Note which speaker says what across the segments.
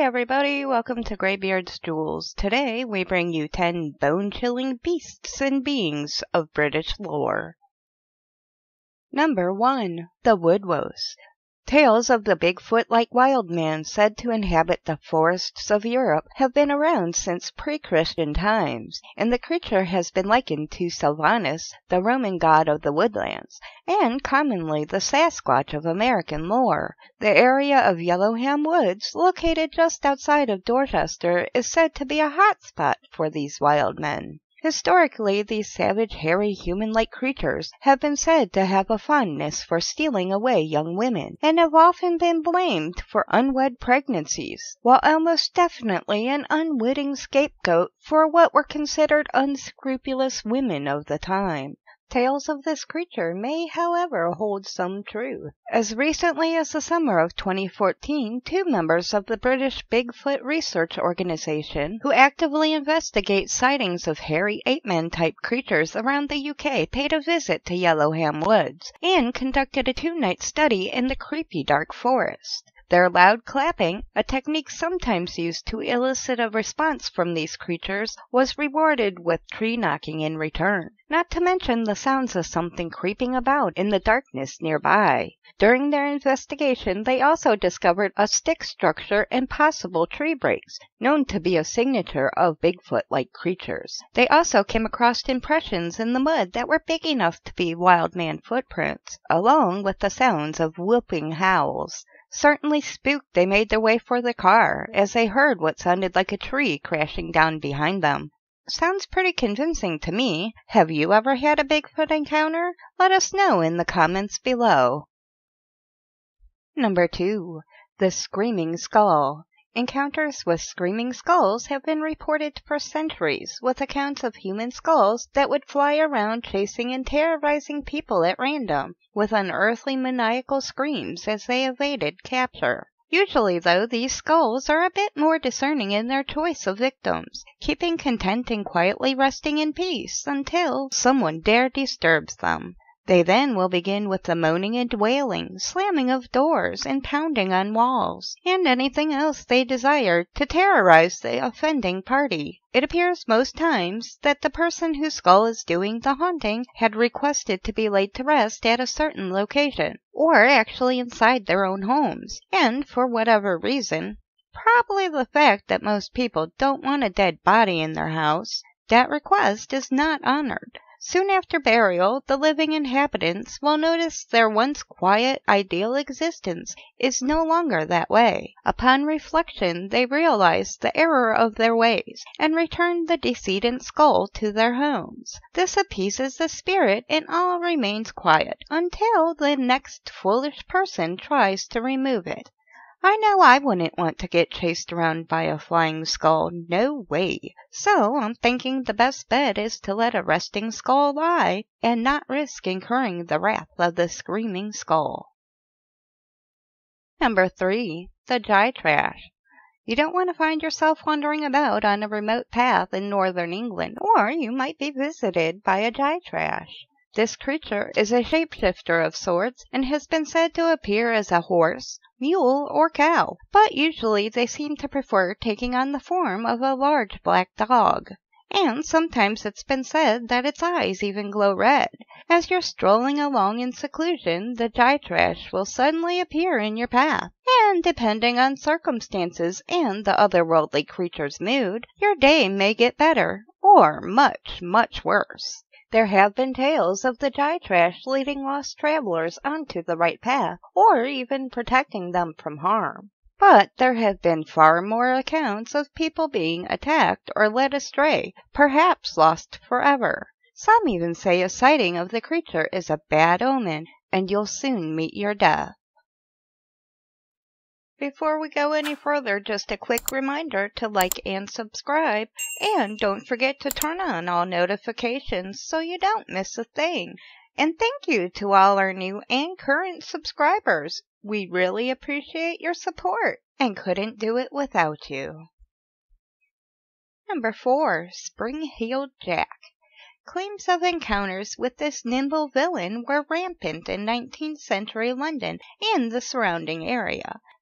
Speaker 1: everybody, welcome to Greybeard's Jewels. Today we bring you 10 bone-chilling beasts and beings of British lore. Number 1. The Woodwose. Tales of the Bigfoot-like wild man said to inhabit the forests of Europe have been around since pre-Christian times, and the creature has been likened to Sylvanus, the Roman god of the woodlands, and commonly the Sasquatch of American lore. The area of Yellowham Woods, located just outside of Dorchester, is said to be a hot spot for these wild men. Historically, these savage, hairy, human-like creatures have been said to have a fondness for stealing away young women, and have often been blamed for unwed pregnancies, while almost definitely an unwitting scapegoat for what were considered unscrupulous women of the time. Tales of this creature may, however, hold some truth. As recently as the summer of 2014, 2 members of the British Bigfoot Research Organisation, who actively investigate sightings of hairy ape-man-type creatures around the UK, paid a visit to Yellowham Woods and conducted a 2-night study in the creepy dark forest. Their loud clapping, a technique sometimes used to elicit a response from these creatures, was rewarded with tree knocking in return, not to mention the sounds of something creeping about in the darkness nearby. During their investigation, they also discovered a stick structure and possible tree breaks, known to be a signature of Bigfoot-like creatures. They also came across impressions in the mud that were big enough to be wild man footprints, along with the sounds of whooping howls. Certainly spooked, they made their way for the car, as they heard what sounded like a tree crashing down behind them. Sounds pretty convincing to me. Have you ever had a Bigfoot encounter? Let us know in the comments below. Number 2. The Screaming Skull. Encounters with screaming skulls have been reported for centuries, with accounts of human skulls that would fly around chasing and terrorizing people at random, with unearthly maniacal screams as they evaded capture. Usually, though, these skulls are a bit more discerning in their choice of victims, keeping content and quietly resting in peace until someone dare disturbs them. They then will begin with the moaning and wailing, slamming of doors, and pounding on walls, and anything else they desire to terrorize the offending party. It appears most times that the person whose skull is doing the haunting had requested to be laid to rest at a certain location, or actually inside their own homes, and for whatever reason, probably the fact that most people don't want a dead body in their house, that request is not honored. Soon after burial, the living inhabitants will notice their once quiet, ideal existence is no longer that way. Upon reflection, they realize the error of their ways and return the decedent's skull to their homes. This appeases the spirit and all remains quiet until the next foolish person tries to remove it. I know I wouldn't want to get chased around by a flying skull, no way. So I'm thinking the best bet is to let a resting skull lie and not risk incurring the wrath of the screaming skull. Number 3. The Gytrash. You don't want to find yourself wandering about on a remote path in northern England, or you might be visited by a Gytrash. This creature is a shapeshifter of sorts and has been said to appear as a horse, mule, or cow, but usually they seem to prefer taking on the form of a large black dog. And sometimes it's been said that its eyes even glow red. As you're strolling along in seclusion, the Gytrash will suddenly appear in your path, and depending on circumstances and the otherworldly creature's mood, your day may get better, or much, much worse. There have been tales of the Gytrash leading lost travelers onto the right path, or even protecting them from harm. But there have been far more accounts of people being attacked or led astray, perhaps lost forever. Some even say a sighting of the creature is a bad omen, and you'll soon meet your death. Before we go any further, just a quick reminder to like and subscribe, and don't forget to turn on all notifications so you don't miss a thing. And thank you to all our new and current subscribers. We really appreciate your support and couldn't do it without you. Number 4. Spring-Heeled Jack. Claims of encounters with this nimble villain were rampant in 19th century London and the surrounding area.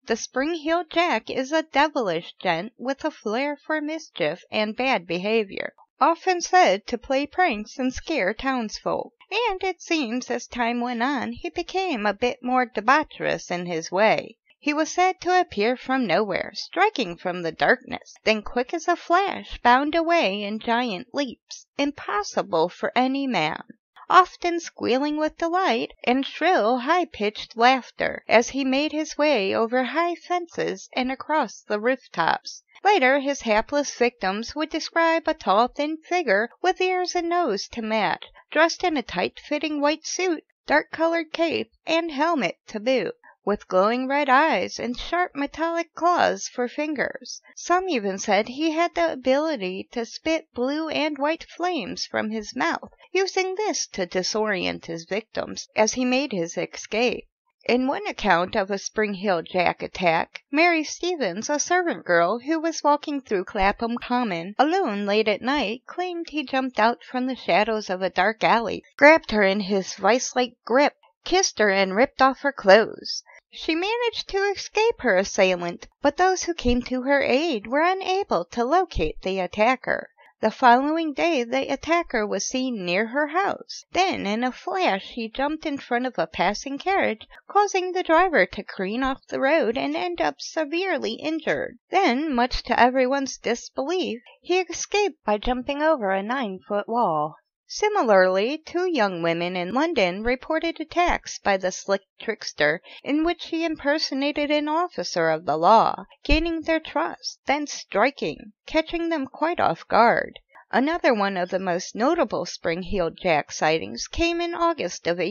Speaker 1: The spring-heeled Jack is a devilish gent with a flair for mischief and bad behavior, often said to play pranks and scare townsfolk. And it seems as time went on he became a bit more debaucherous in his way. He was said to appear from nowhere, striking from the darkness, then quick as a flash bound away in giant leaps, impossible for any man, often squealing with delight and shrill high-pitched laughter as he made his way over high fences and across the roof-tops. Later his hapless victims would describe a tall thin figure with ears and nose to match, dressed in a tight-fitting white suit, dark-colored cape, and helmet to boot, with glowing red eyes and sharp metallic claws for fingers. Some even said he had the ability to spit blue and white flames from his mouth, using this to disorient his victims as he made his escape. In one account of a Spring-Hill Jack attack, Mary Stevens, a servant girl who was walking through Clapham Common alone late at night, claimed he jumped out from the shadows of a dark alley, grabbed her in his vice-like grip, kissed her, and ripped off her clothes. She managed to escape her assailant, but those who came to her aid were unable to locate the attacker. The following day the attacker was seen near her house. Then, in a flash, he jumped in front of a passing carriage, causing the driver to careen off the road and end up severely injured. Then, much to everyone's disbelief, he escaped by jumping over a 9-foot wall. Similarly, 2 young women in London reported attacks by the slick trickster in which he impersonated an officer of the law, gaining their trust, then striking, catching them quite off guard. Another one of the most notable Spring-Heeled Jack sightings came in August of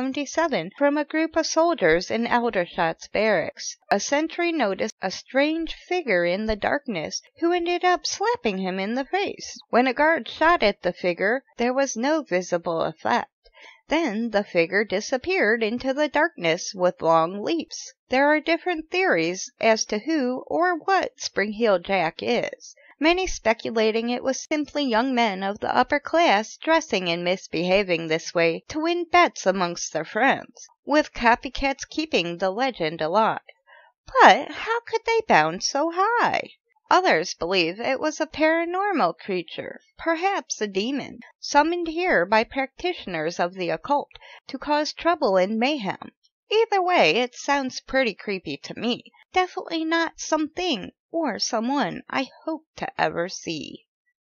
Speaker 1: 1877 from a group of soldiers in Aldershot's barracks. A sentry noticed a strange figure in the darkness who ended up slapping him in the face. When a guard shot at the figure, there was no visible effect. Then the figure disappeared into the darkness with long leaps. There are different theories as to who or what Spring-Heeled Jack is, many speculating it was simply young men of the upper class dressing and misbehaving this way to win bets amongst their friends, with copycats keeping the legend alive. But how could they bound so high? Others believe it was a paranormal creature, perhaps a demon, summoned here by practitioners of the occult to cause trouble and mayhem. Either way, it sounds pretty creepy to me. Definitely not something or someone I hope to ever see.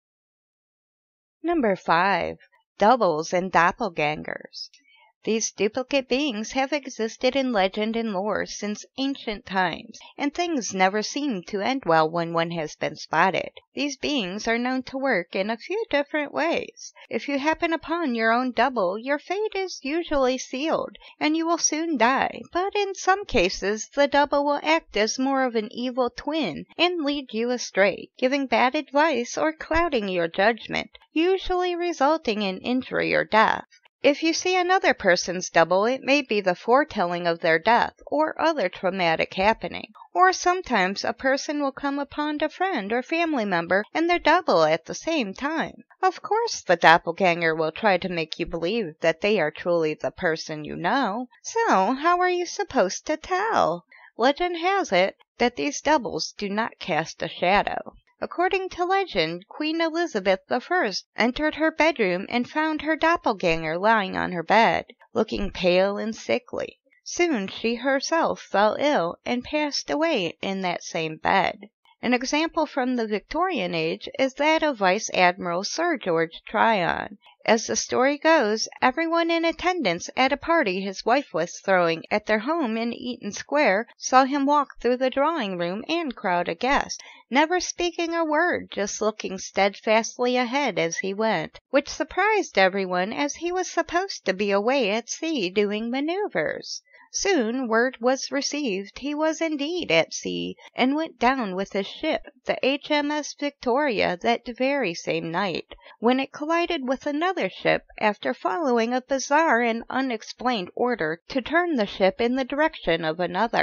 Speaker 1: Number 5. Doubles and doppelgangers. These duplicate beings have existed in legend and lore since ancient times, and things never seem to end well when one has been spotted. These beings are known to work in a few different ways. If you happen upon your own double, your fate is usually sealed, and you will soon die, but in some cases the double will act as more of an evil twin and lead you astray, giving bad advice or clouding your judgment, usually resulting in injury or death. If you see another person's double, it may be the foretelling of their death or other traumatic happening. Or sometimes a person will come upon a friend or family member and their double at the same time. Of course, the doppelganger will try to make you believe that they are truly the person you know. So, how are you supposed to tell? Legend has it that these doubles do not cast a shadow. According to legend, Queen Elizabeth I entered her bedroom and found her doppelganger lying on her bed, looking pale and sickly. Soon she herself fell ill and passed away in that same bed. An example from the Victorian age is that of Vice Admiral Sir George Tryon. As the story goes, everyone in attendance at a party his wife was throwing at their home in Eaton Square saw him walk through the drawing-room and crowd of guests, never speaking a word, just looking steadfastly ahead as he went, which surprised everyone as he was supposed to be away at sea doing maneuvers. Soon word was received he was indeed at sea, and went down with his ship, the HMS Victoria, that very same night, when it collided with another ship after following a bizarre and unexplained order to turn the ship in the direction of another.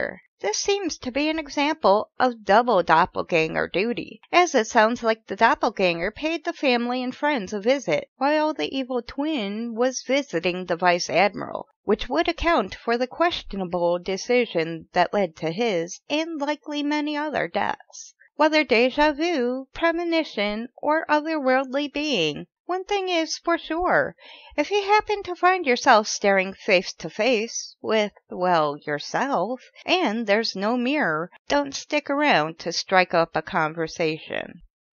Speaker 1: This seems to be an example of double doppelganger duty, as it sounds like the doppelganger paid the family and friends a visit, while the evil twin was visiting the vice admiral, which would account for the questionable decision that led to his, and likely many other, deaths. Whether deja vu, premonition, or otherworldly being, one thing is for sure. If you happen to find yourself staring face to face with, well, yourself, and there's no mirror, don't stick around to strike up a conversation.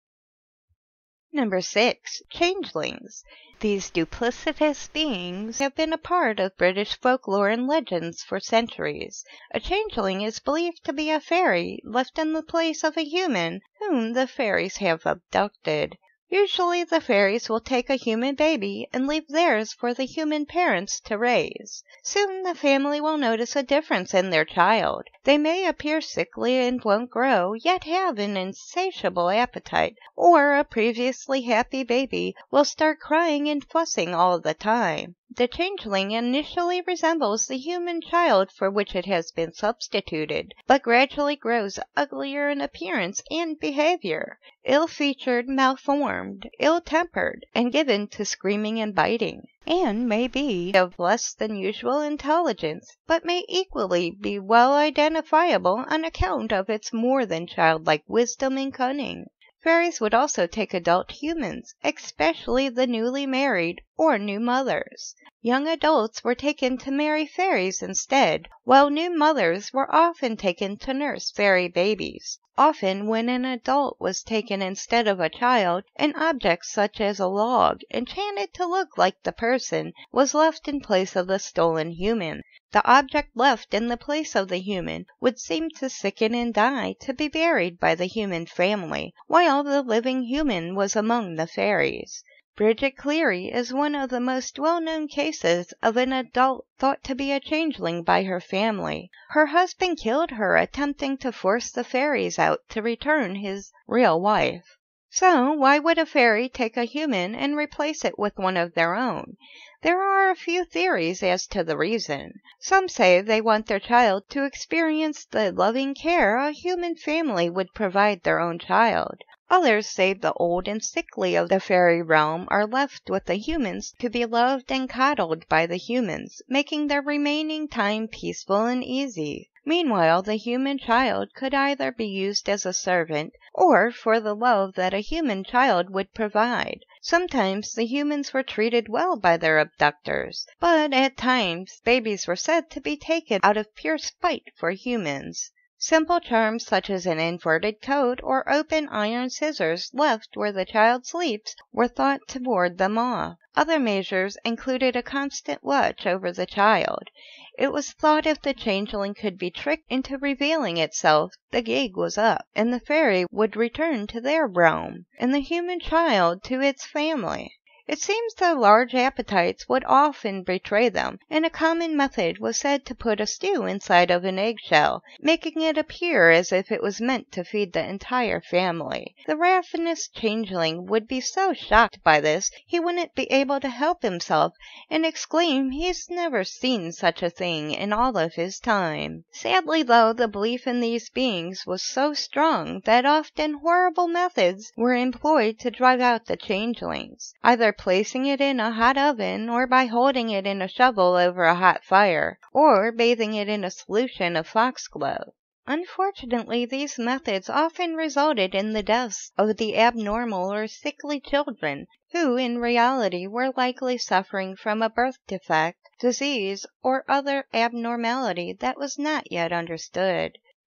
Speaker 1: Number 6. Changelings. These duplicitous beings have been a part of British folklore and legends for centuries. A changeling is believed to be a fairy left in the place of a human whom the fairies have abducted. Usually the fairies will take a human baby and leave theirs for the human parents to raise. Soon the family will notice a difference in their child. They may appear sickly and won't grow, yet have an insatiable appetite, or a previously happy baby will start crying and fussing all the time. The changeling initially resembles the human child for which it has been substituted, but gradually grows uglier in appearance and behavior, ill-featured, malformed, ill-tempered, and given to screaming and biting, and may be of less than usual intelligence, but may equally be well identifiable on account of its more than childlike wisdom and cunning. Fairies would also take adult humans, especially the newly married or new mothers. Young adults were taken to marry fairies instead, while new mothers were often taken to nurse fairy babies. Often when an adult was taken instead of a child, an object such as a log, enchanted to look like the person, was left in place of the stolen human. The object left in the place of the human would seem to sicken and die to be buried by the human family, while the living human was among the fairies. Bridget Cleary is one of the most well-known cases of an adult thought to be a changeling by her family. Her husband killed her attempting to force the fairies out to return his real wife. So why would a fairy take a human and replace it with one of their own? There are a few theories as to the reason. Some say they want their child to experience the loving care a human family would provide their own child. Others say the old and sickly of the fairy realm are left with the humans to be loved and coddled by the humans, making their remaining time peaceful and easy. Meanwhile, the human child could either be used as a servant or for the love that a human child would provide. Sometimes the humans were treated well by their abductors, but at times babies were said to be taken out of pure spite for humans. Simple charms such as an inverted coat or open iron scissors left where the child sleeps were thought to ward them off. Other measures included a constant watch over the child. It was thought if the changeling could be tricked into revealing itself, the gig was up, and the fairy would return to their realm, and the human child to its family. It seems that large appetites would often betray them, and a common method was said to put a stew inside of an eggshell, making it appear as if it was meant to feed the entire family. The ravenous changeling would be so shocked by this he wouldn't be able to help himself and exclaim he's never seen such a thing in all of his time. Sadly, though, the belief in these beings was so strong that often horrible methods were employed to drive out the changelings, either placing it in a hot oven, or by holding it in a shovel over a hot fire, or bathing it in a solution of foxglove. Unfortunately, these methods often resulted in the deaths of the abnormal or sickly children, who in reality were likely suffering from a birth defect, disease, or other abnormality that was not yet understood.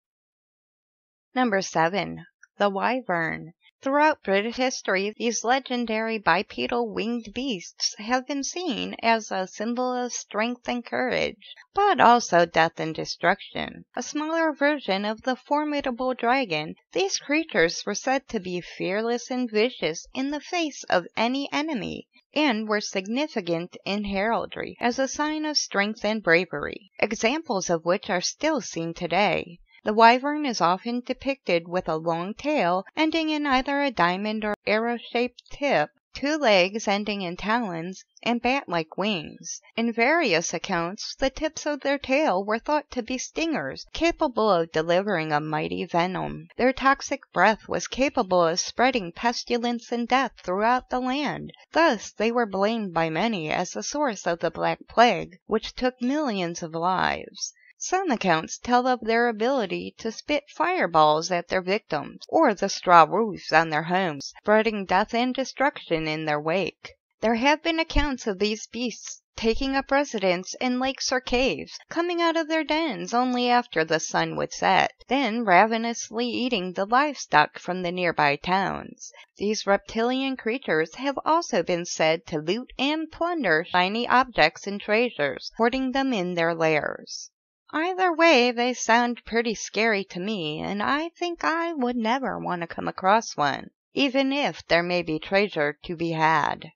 Speaker 1: Number 7. The Wyvern. Throughout British history, these legendary bipedal winged beasts have been seen as a symbol of strength and courage, but also death and destruction. A smaller version of the formidable dragon, these creatures were said to be fearless and vicious in the face of any enemy, and were significant in heraldry as a sign of strength and bravery, examples of which are still seen today. The wyvern is often depicted with a long tail ending in either a diamond or arrow-shaped tip, 2 legs ending in talons, and bat-like wings. In various accounts, the tips of their tail were thought to be stingers, capable of delivering a mighty venom. Their toxic breath was capable of spreading pestilence and death throughout the land. Thus, they were blamed by many as the source of the Black Plague, which took millions of lives. Some accounts tell of their ability to spit fireballs at their victims, or the straw roofs on their homes, spreading death and destruction in their wake. There have been accounts of these beasts taking up residence in lakes or caves, coming out of their dens only after the sun would set, then ravenously eating the livestock from the nearby towns. These reptilian creatures have also been said to loot and plunder shiny objects and treasures, hoarding them in their lairs. Either way, they sound pretty scary to me, and I think I would never want to come across one, even if there may be treasure to be had.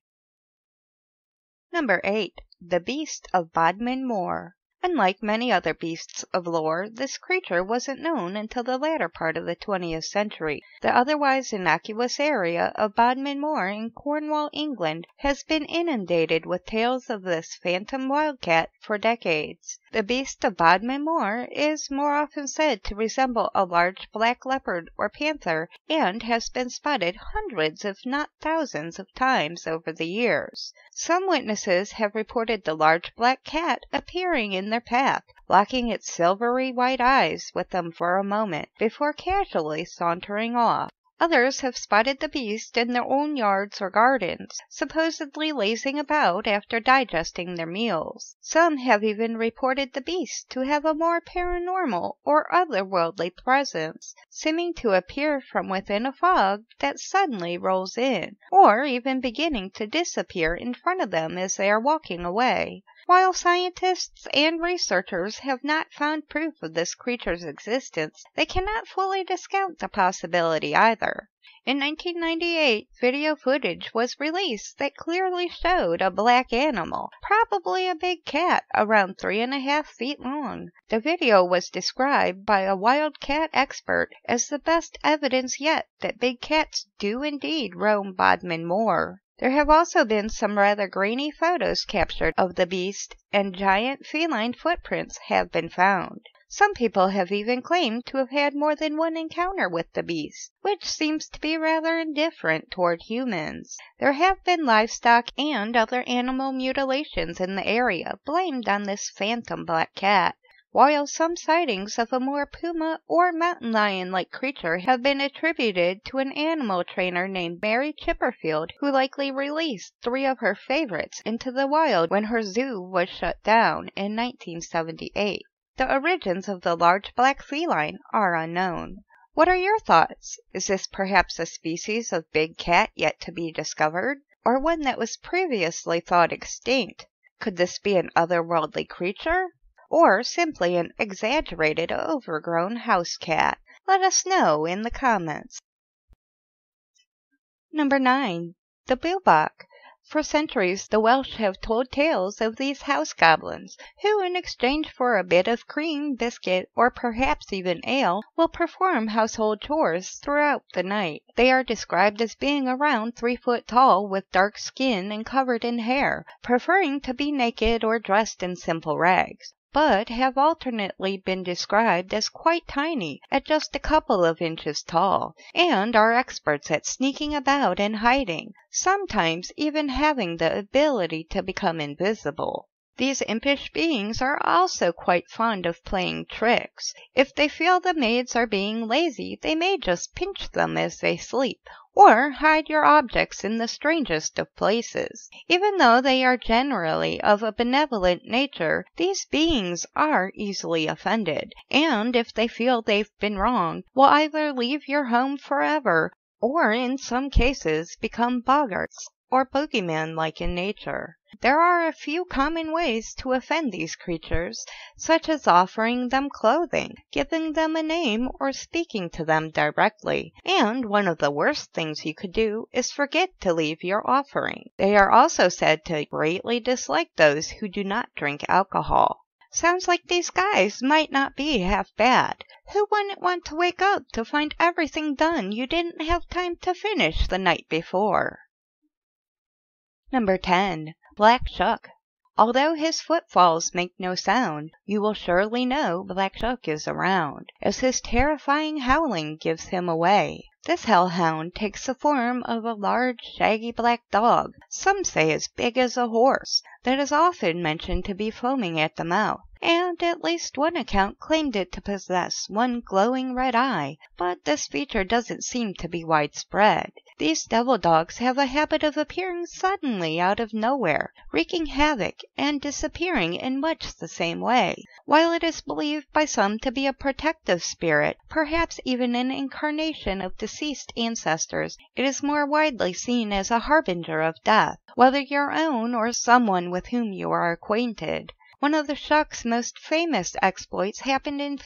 Speaker 1: Number 8. The Beast of Bodmin Moor. Unlike many other beasts of lore, this creature wasn't known until the latter part of the 20th century. The otherwise innocuous area of Bodmin Moor in Cornwall, England, has been inundated with tales of this phantom wildcat for decades. The beast of Bodmin Moor is more often said to resemble a large black leopard or panther, and has been spotted hundreds if not thousands of times over the years. Some witnesses have reported the large black cat appearing in their path, locking its silvery white eyes with them for a moment before casually sauntering off. Others have spotted the beast in their own yards or gardens, supposedly lazing about after digesting their meals. Some have even reported the beast to have a more paranormal or otherworldly presence, seeming to appear from within a fog that suddenly rolls in, or even beginning to disappear in front of them as they are walking away. While scientists and researchers have not found proof of this creature's existence, they cannot fully discount the possibility either. In 1998, video footage was released that clearly showed a black animal, probably a big cat, around 3.5 feet long. The video was described by a wildcat expert as the best evidence yet that big cats do indeed roam Bodmin Moor. There have also been some rather grainy photos captured of the beast, and giant feline footprints have been found. Some people have even claimed to have had more than one encounter with the beast, which seems to be rather indifferent toward humans. There have been livestock and other animal mutilations in the area blamed on this phantom black cat, while some sightings of a more puma or mountain lion-like creature have been attributed to an animal trainer named Mary Chipperfield, who likely released 3 of her favorites into the wild when her zoo was shut down in 1978. The origins of the large black feline are unknown. What are your thoughts? Is this perhaps a species of big cat yet to be discovered, or one that was previously thought extinct? Could this be an otherworldly creature, or simply an exaggerated, overgrown house cat? Let us know in the comments. Number 9. The Bwbach. For centuries, the Welsh have told tales of these house goblins, who, in exchange for a bit of cream, biscuit, or perhaps even ale, will perform household chores throughout the night. They are described as being around 3 foot tall, with dark skin and covered in hair, preferring to be naked or dressed in simple rags, but have alternately been described as quite tiny, at just a couple of inches tall, and are experts at sneaking about and hiding, sometimes even having the ability to become invisible. These impish beings are also quite fond of playing tricks. If they feel the maids are being lazy, they may just pinch them as they sleep, or hide your objects in the strangest of places. Even though they are generally of a benevolent nature, these beings are easily offended, and if they feel they've been wronged, will either leave your home forever, or in some cases become boggarts, or boogeyman-like in nature. There are a few common ways to offend these creatures, such as offering them clothing, giving them a name, or speaking to them directly. And one of the worst things you could do is forget to leave your offering. They are also said to greatly dislike those who do not drink alcohol. Sounds like these guys might not be half bad. Who wouldn't want to wake up to find everything done you didn't have time to finish the night before? Number 10. Black Shuck. Although his footfalls make no sound, you will surely know Black Shuck is around, as his terrifying howling gives him away. This hellhound takes the form of a large, shaggy black dog, some say as big as a horse, that is often mentioned to be foaming at the mouth, and at least one account claimed it to possess one glowing red eye, but this feature doesn't seem to be widespread. These devil dogs have a habit of appearing suddenly out of nowhere, wreaking havoc, and disappearing in much the same way. While it is believed by some to be a protective spirit, perhaps even an incarnation of deceased ancestors, it is more widely seen as a harbinger of death, whether your own or someone with whom you are acquainted. One of the Shuck's most famous exploits happened in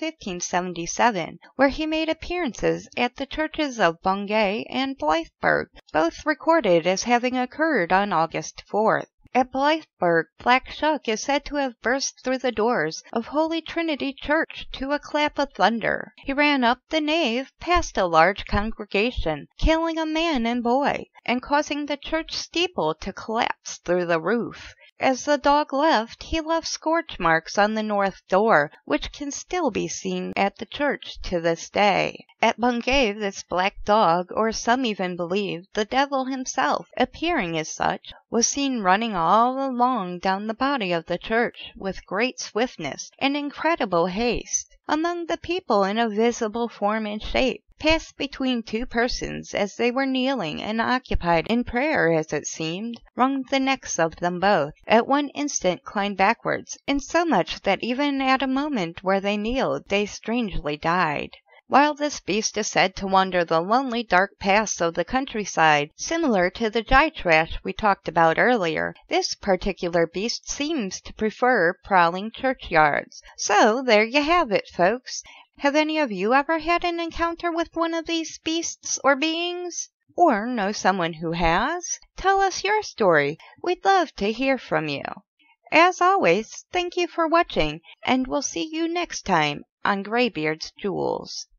Speaker 1: 1577, where he made appearances at the churches of Bungay and Blythburgh, both recorded as having occurred on August 4th. At Blythburgh, Black Shuck is said to have burst through the doors of Holy Trinity Church to a clap of thunder. He ran up the nave past a large congregation, killing a man and boy, and causing the church steeple to collapse through the roof. As the dog left, he left scorch marks on the north door, which can still be seen at the church to this day. At Bungay, this black dog, or some even believe the devil himself, appearing as such, was seen running all along down the body of the church with great swiftness and incredible haste. Among the people in a visible form and shape, passed between two persons as they were kneeling and occupied in prayer, as it seemed, wrung the necks of them both, at one instant climbed backwards, insomuch that even at a moment where they kneeled they strangely died. While this beast is said to wander the lonely dark paths of the countryside, similar to the Gytrash we talked about earlier, this particular beast seems to prefer prowling churchyards. So there you have it, folks. Have any of you ever had an encounter with one of these beasts or beings? Or know someone who has? Tell us your story. We'd love to hear from you. As always, thank you for watching, and we'll see you next time on Graybeard's Jewels.